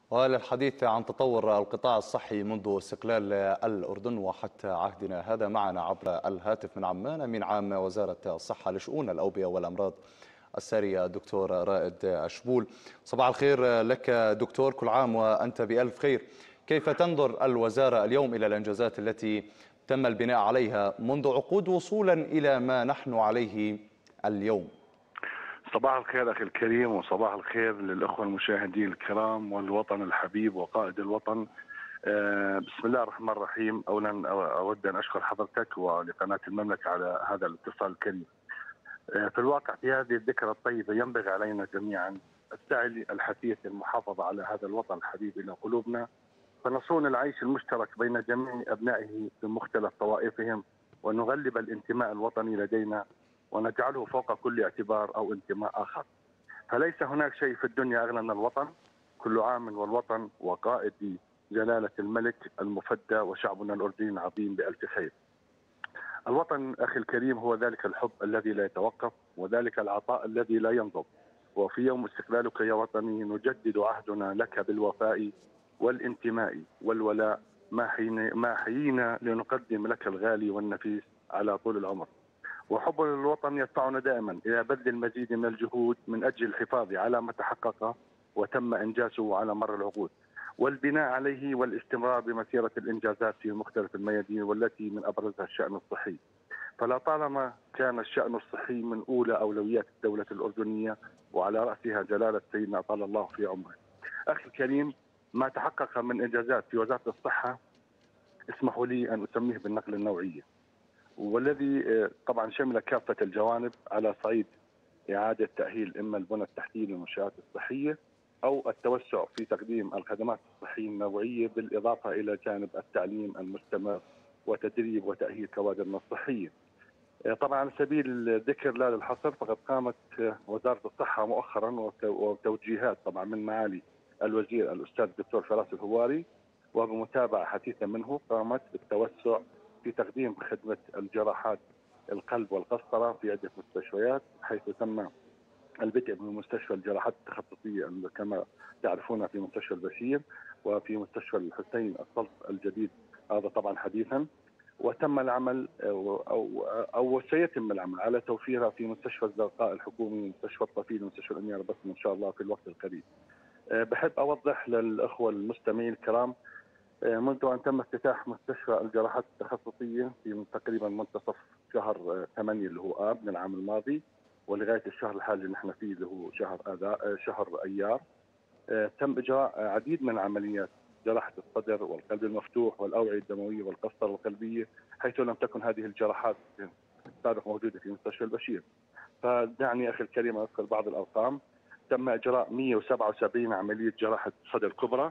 وللحديث عن تطور القطاع الصحي منذ استقلال الأردن وحتى عهدنا هذا، معنا عبر الهاتف من عمان أمين عام وزارة الصحة لشؤون الأوبئة والأمراض السارية الدكتور رائد أشبول. صباح الخير لك دكتور، كل عام وأنت بألف خير. كيف تنظر الوزارة اليوم إلى الإنجازات التي تم البناء عليها منذ عقود وصولا إلى ما نحن عليه اليوم؟ صباح الخير أخي الكريم، وصباح الخير للأخوة المشاهدين الكرام والوطن الحبيب وقائد الوطن. بسم الله الرحمن الرحيم. أولا أود أن أشكر حضرتك ولقناة المملكة على هذا الاتصال الكريم. في الواقع في هذه الذكرى الطيبة ينبغي علينا جميعا السعي الحثيث للمحافظة على هذا الوطن الحبيب إلى قلوبنا، فنصون العيش المشترك بين جميع أبنائه بمختلف طوائفهم، ونغلب الانتماء الوطني لدينا ونجعله فوق كل اعتبار أو انتماء آخر. فليس هناك شيء في الدنيا أغلى من الوطن. كل عام والوطن وقائد جلالة الملك المفدى وشعبنا الأردني عظيم بألف خير. الوطن أخي الكريم هو ذلك الحب الذي لا يتوقف، وذلك العطاء الذي لا ينضب. وفي يوم استقلالك يا وطني نجدد عهدنا لك بالوفاء والانتماء والولاء، ما حيينا لنقدم لك الغالي والنفيس على طول العمر. وحب الوطن يدفعنا دائما إلى بذل المزيد من الجهود من أجل الحفاظ على ما تحقق وتم إنجازه على مر العقود، والبناء عليه والاستمرار بمسيرة الإنجازات في مختلف الميادين، والتي من أبرزها الشأن الصحي. فلا طالما كان الشأن الصحي من أولى أولويات الدولة الأردنية، وعلى رأسها جلالة سيدنا طال الله في عمره. أخي الكريم، ما تحقق من إنجازات في وزارة الصحة اسمحوا لي أن أسميه بالنقلة النوعية، والذي طبعا شمل كافة الجوانب على صعيد إعادة تأهيل إما البنى التحتية للمنشآت الصحية أو التوسع في تقديم الخدمات الصحية النوعية، بالإضافة إلى جانب التعليم المستمر وتدريب وتأهيل كوادرنا الصحية. طبعا على سبيل الذكر لا للحصر، فقد قامت وزارة الصحة مؤخرا وتوجيهات طبعا من معالي الوزير الأستاذ الدكتور فراس الهواري، وبمتابعة حثيثة منه قامت بالتوسع في تقديم خدمة الجراحات القلب والقسطرة في عدة مستشفيات، حيث تم البدء بمستشفى الجراحات التخصصية كما تعرفون في مستشفى البشير، وفي مستشفى الحسين الصلب الجديد هذا طبعا حديثا، وتم العمل أو سيتم العمل على توفيرها في مستشفى الزرقاء الحكومي ومستشفى الطفيل ومستشفى الأميرة بسم إن شاء الله في الوقت القريب. بحب أوضح للأخوة المستمعين الكرام، منذ أن تم افتتاح مستشفى الجراحات التخصصية في تقريبا منتصف شهر 8 اللي هو آب من العام الماضي، ولغاية الشهر الحالي اللي نحن فيه اللي هو شهر أيار، تم إجراء عديد من العمليات، جراحة الصدر والقلب المفتوح والأوعية الدموية والقسطرة القلبية، حيث لم تكن هذه الجراحات سابقا موجودة في مستشفى البشير. فدعني أخي الكريم أذكر بعض الأرقام. تم إجراء 177 عملية جراحة صدر كبرى،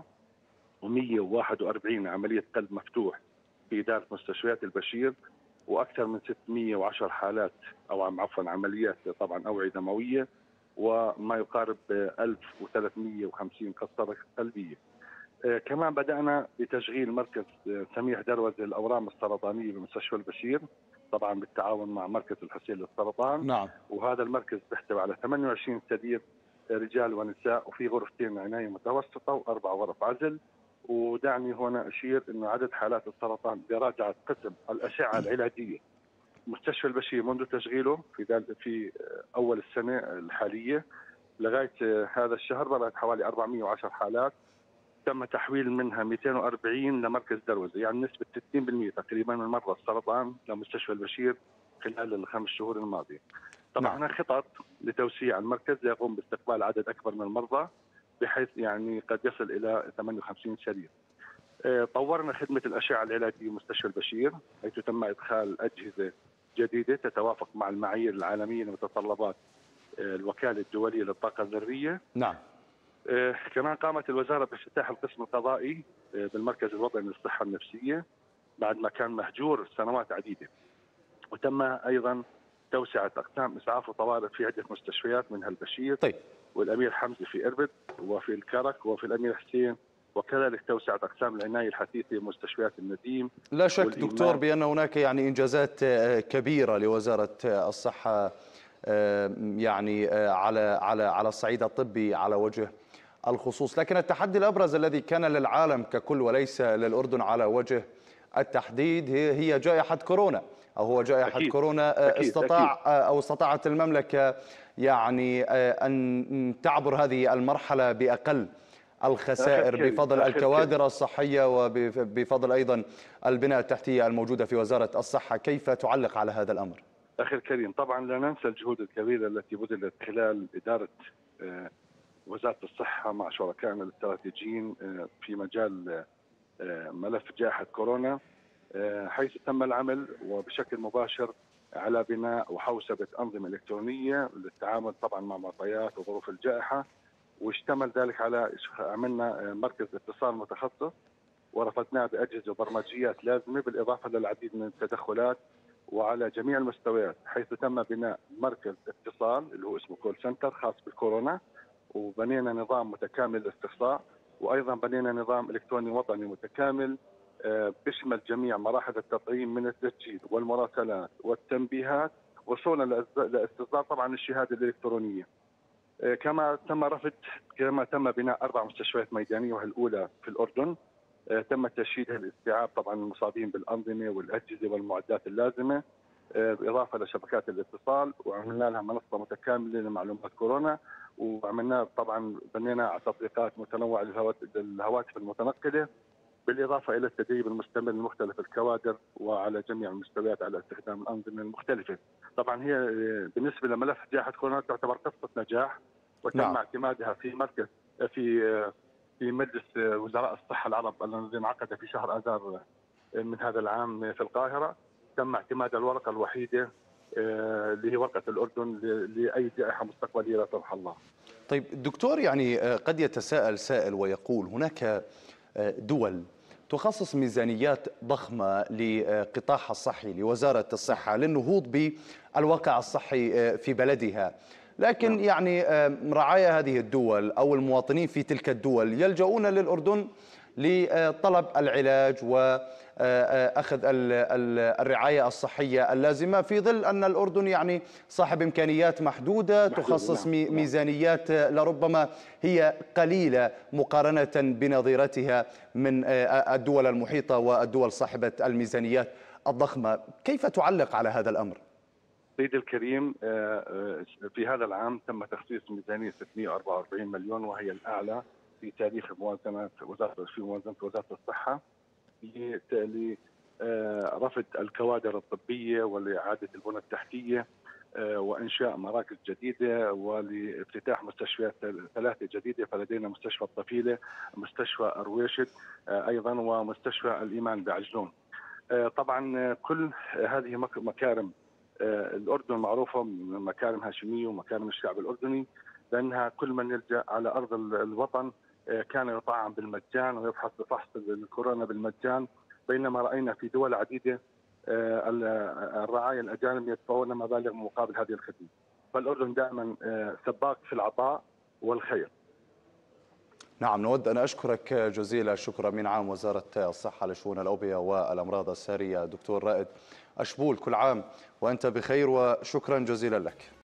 و141 عملية قلب مفتوح في إدارة مستشفيات البشير، وأكثر من 610 حالات أو عفوا عمليات طبعا أوعية دموية، وما يقارب 1350 قسطرة قلبية. كمان بدأنا بتشغيل مركز سميح دروزة للأورام السرطانية بمستشفى البشير، طبعا بالتعاون مع مركز الحسين للسرطان. نعم. وهذا المركز بيحتوي على 28 سرير رجال ونساء، وفي غرفتين عناية متوسطة و4 غرف عزل. ودعني هنا أشير أنه عدد حالات السرطان براجعة قسم الأشعة العلاجية مستشفى البشير منذ تشغيله في أول السنة الحالية لغاية هذا الشهر بلغت حوالي 410 حالات، تم تحويل منها 240 لمركز دروزة، يعني نسبة 60% تقريبا من مرضى السرطان لمستشفى البشير خلال ال5 شهور الماضية. طبعا هناك خطط لتوسيع المركز ليقوم باستقبال عدد أكبر من المرضى، بحيث يعني قد يصل إلى 58 سرير. طورنا خدمة الأشعة العلاجية مستشفى البشير، حيث تم إدخال أجهزة جديدة تتوافق مع المعايير العالمية لمتطلبات الوكالة الدولية للطاقة الذرية. نعم. كمان قامت الوزارة بافتتاح القسم القضائي بالمركز الوطني للصحة النفسية بعد ما كان مهجور سنوات عديدة. وتم أيضا توسعة أقسام إسعاف وطوارئ في عدة مستشفيات منها البشير طيب. والأمير حمزة في إربد وفي الكرك وفي الأمير حسين، وكذلك توسعة أقسام العناية الحثيثة بمستشفيات النديم. لا شك دكتور بأن هناك يعني إنجازات كبيرة لوزارة الصحة، يعني على الصعيد الطبي على وجه الخصوص. لكن التحدي الأبرز الذي كان للعالم ككل وليس للأردن على وجه التحديد هي جائحة كورونا، أو هو جائحة اكيد كورونا. اكيد. استطاعت المملكة يعني أن تعبر هذه المرحلة بأقل اخي الخسائر الكريم بفضل اخي الكريم الكوادر الصحية وبفضل أيضا البنية التحتية الموجودة في وزارة الصحة. كيف تعلق على هذا الأمر؟ اخي الكريم، طبعا لا ننسى الجهود الكبيره التي بذلت خلال اداره وزاره الصحه مع شركائنا الاستراتيجيين في مجال ملف جائحه كورونا، حيث تم العمل وبشكل مباشر على بناء وحوسبه انظمه الكترونيه للتعامل طبعا مع معطيات وظروف الجائحه، واشتمل ذلك على عملنا مركز اتصال متخصص ورفدناه باجهزه وبرمجيات لازمه، بالاضافه للعديد من التدخلات وعلى جميع المستويات، حيث تم بناء مركز اتصال اللي هو اسمه كول سنتر خاص بالكورونا، وبنينا نظام متكامل للاستقصاء، وايضا بنينا نظام الكتروني وطني متكامل بيشمل جميع مراحل التطعيم من التسجيل والمراسلات والتنبيهات وصولا لاستصدار طبعا الشهاده الالكترونيه. كما تم بناء 4 مستشفيات ميدانيه وهي الاولى في الاردن. تم تشييدها لاستيعاب طبعا المصابين بالانظمه والاجهزه والمعدات اللازمه، بالاضافه لشبكات الاتصال، وعملنا لها منصه متكامله لمعلومات كورونا، وعملنا طبعا بنينا تطبيقات متنوعه للهواتف المتنقله، بالاضافه الى التدريب المستمر لمختلف الكوادر وعلى جميع المستويات على استخدام الانظمه المختلفه. طبعا هي بالنسبه لملف جائحه كورونا تعتبر قصه نجاح، وتم نعم. اعتمادها في مركز في مجلس وزراء الصحه العرب الذي انعقد في شهر اذار من هذا العام في القاهره. تم اعتماد الورقه الوحيده اللي هي ورقه الاردن لاي جائحه مستقبليه لا سمح الله. طيب دكتور، يعني قد يتساءل سائل ويقول هناك دول تخصص ميزانيات ضخمة لقطاعها الصحي لوزارة الصحة للنهوض بالواقع الصحي في بلدها، لكن يعني رعايا هذه الدول أو المواطنين في تلك الدول يلجؤون للأردن لطلب العلاج وأخذ الرعاية الصحية اللازمة، في ظل أن الأردن يعني صاحب إمكانيات محدودة، تخصص ميزانيات لربما هي قليلة مقارنة بنظيرتها من الدول المحيطة والدول صاحبة الميزانيات الضخمة. كيف تعلق على هذا الأمر؟ سيدي الكريم، في هذا العام تم تخصيص ميزانية 644 مليون، وهي الأعلى في تاريخ موازنة وزارة الصحة، لرفد الكوادر الطبية ولإعادة البنى التحتية وإنشاء مراكز جديدة ولافتتاح مستشفيات 3 جديدة. فلدينا مستشفى الطفيلة، مستشفى أرويشد أيضا، ومستشفى الإيمان بعجلون. طبعا كل هذه مكارم الأردن معروفة مكارم هاشمية ومكارم الشعب الأردني، لأنها كل من يلجأ على أرض الوطن كان يطعم بالمجان ويفحص بفحص الكورونا بالمجان، بينما رأينا في دول عديدة الرعاية الأجانب يدفعون مبالغ مقابل هذه الخدمة. فالأردن دائما سباق في العطاء والخير. نعم، نود أن أشكرك جزيل الشكر من عام وزارة الصحة لشؤون الأوبئة والأمراض السارية دكتور رائد أشبول. كل عام وأنت بخير وشكرا جزيلا لك.